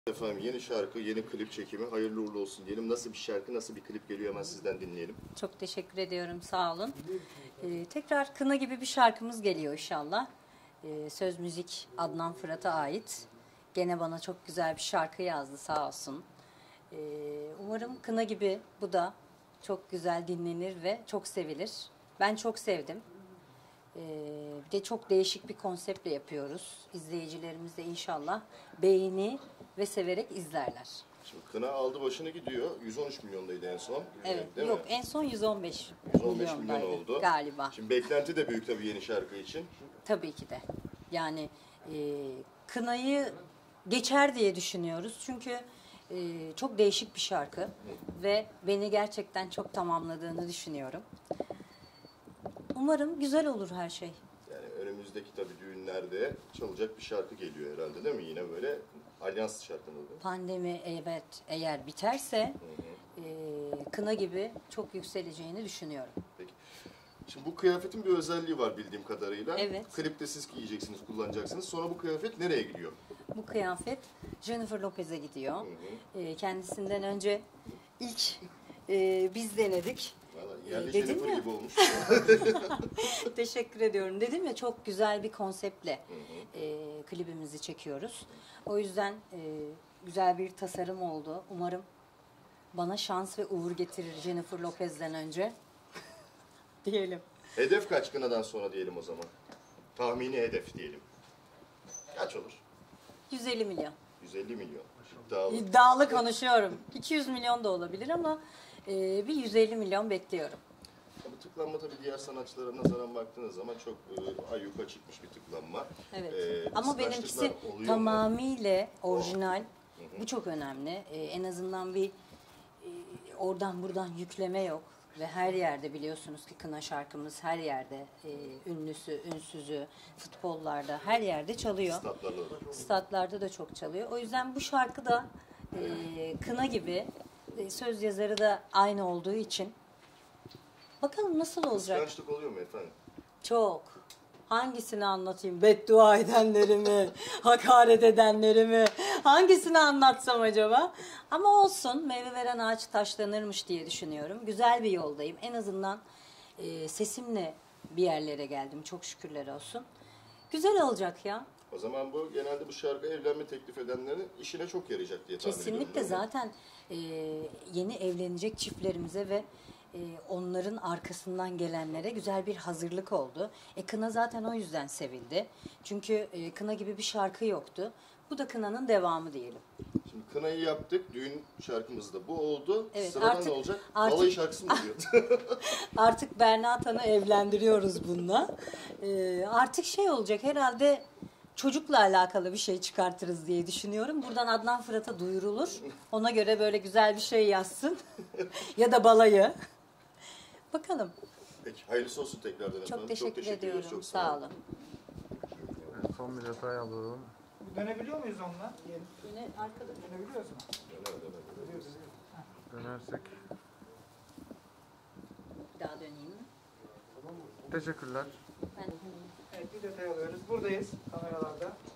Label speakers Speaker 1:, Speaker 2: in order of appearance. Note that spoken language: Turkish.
Speaker 1: Efendim yeni şarkı, yeni klip çekimi hayırlı uğurlu olsun diyelim. Nasıl bir şarkı, nasıl bir klip geliyor hemen sizden dinleyelim.
Speaker 2: Çok teşekkür ediyorum, sağ olun. Tekrar Kına gibi bir şarkımız geliyor inşallah. Söz müzik Adnan Fırat'a ait. Gene bana çok güzel bir şarkı yazdı sağ olsun. Umarım Kına gibi bu da çok güzel dinlenir ve çok sevilir. Ben çok sevdim. Bir de çok değişik bir konseptle yapıyoruz. İzleyicilerimiz de inşallah beğeni ve severek izlerler.
Speaker 1: Şimdi Kına aldı başını gidiyor. 113 milyondaydı en son.
Speaker 2: Evet,
Speaker 1: Değil
Speaker 2: yok
Speaker 1: mi?
Speaker 2: en son 115
Speaker 1: 115 milyon oldu.
Speaker 2: galiba.
Speaker 1: Şimdi beklenti de büyük tabii yeni şarkı için.
Speaker 2: Tabii ki de. Yani Kınayı geçer diye düşünüyoruz. Çünkü çok değişik bir şarkı ve beni gerçekten çok tamamladığını düşünüyorum. Umarım güzel olur her şey.
Speaker 1: Yani önümüzdeki tabii düğünlerde çalacak bir şarkı geliyor herhalde değil mi? Yine böyle alyans şarkı mı?
Speaker 2: Pandemi evet eğer biterse Kına gibi çok yükseleceğini düşünüyorum.
Speaker 1: Peki. Şimdi bu kıyafetin bir özelliği var bildiğim kadarıyla.
Speaker 2: Evet.
Speaker 1: Klipte siz giyeceksiniz, kullanacaksınız. Sonra bu kıyafet nereye gidiyor?
Speaker 2: Bu kıyafet Jennifer Lopez'e gidiyor. Kendisinden önce ilk biz denedik.
Speaker 1: Vallahi yerli
Speaker 2: Dedim
Speaker 1: Jennifer
Speaker 2: ya.
Speaker 1: gibi olmuş.
Speaker 2: Teşekkür ediyorum. Dedim ya çok güzel bir konseptle klibimizi çekiyoruz. O yüzden güzel bir tasarım oldu. Umarım bana şans ve uğur getirir Jennifer Lopez'den önce. Diyelim.
Speaker 1: Hedef kaç Kına'dan sonra diyelim o zaman? Tahmini hedef diyelim. Kaç olur?
Speaker 2: 150 milyon.
Speaker 1: 150 milyon. İddialı.
Speaker 2: İddialı konuşuyorum. 200 milyon da olabilir ama bir 150 milyon bekliyorum.
Speaker 1: Bu tıklanma tabii diğer sanatçılara nazaran baktığınız zaman çok ayyuka çıkmış bir tıklanma.
Speaker 2: Evet. Ama benimkisi
Speaker 1: kıskançlıklar oluyor mu?
Speaker 2: tamamıyla orijinal. Bu çok önemli. En azından bir oradan buradan yükleme yok. Ve her yerde biliyorsunuz ki Kına şarkımız her yerde ünlüsü, ünsüzü, futbollarda her yerde çalıyor.
Speaker 1: Statlarla olur.
Speaker 2: Statlarda da çok çalıyor. O yüzden bu şarkı da Kına gibi söz yazarı da aynı olduğu için bakalım nasıl olacak.
Speaker 1: Kıskançlık oluyor mu efendim?
Speaker 2: Çok. Hangisini anlatayım? Beddua edenleri mi? Hakaret edenleri mi? Hangisini anlatsam acaba? Ama olsun. Meyve veren ağaç taşlanırmış diye düşünüyorum. Güzel bir yoldayım. En azından sesimle bir yerlere geldim. Çok şükürler olsun. Güzel olacak ya.
Speaker 1: O zaman bu genelde bu şarkı evlenme teklif edenlerin işine çok yarayacak diye tahmin ediyorum.
Speaker 2: Kesinlikle zaten yeni evlenecek çiftlerimize ve onların arkasından gelenlere güzel bir hazırlık oldu. Kına zaten o yüzden sevildi. Çünkü Kına gibi bir şarkı yoktu. Bu da Kına'nın devamı diyelim.
Speaker 1: Şimdi Kına'yı yaptık. Düğün şarkımız da bu oldu.
Speaker 2: Evet,
Speaker 1: Sıradan ne olacak? Balayı şarkısı mı diyor?
Speaker 2: Artık Berna Tan'ı evlendiriyoruz bununla. Artık şey olacak herhalde çocukla alakalı bir şey çıkartırız diye düşünüyorum. Buradan Adnan Fırat'a duyurulur. Ona göre böyle güzel bir şey yazsın. Ya da balayı. Bakalım.
Speaker 1: Peki hayırlısı olsun tekrardan efendim.
Speaker 2: Çok teşekkür ediyorum.
Speaker 1: ediyoruz. Çok
Speaker 2: Sağ olun.
Speaker 3: Evet, son bir detay alalım.
Speaker 4: Dönebiliyor muyuz onunla?
Speaker 2: Yine arkada.
Speaker 4: Dönebiliyoruz mu?
Speaker 3: Dönersek.
Speaker 2: Bir daha döneyim mi?
Speaker 3: Teşekkürler.
Speaker 2: Ben
Speaker 4: Evet, bir detay alıyoruz. Buradayız kameralarda.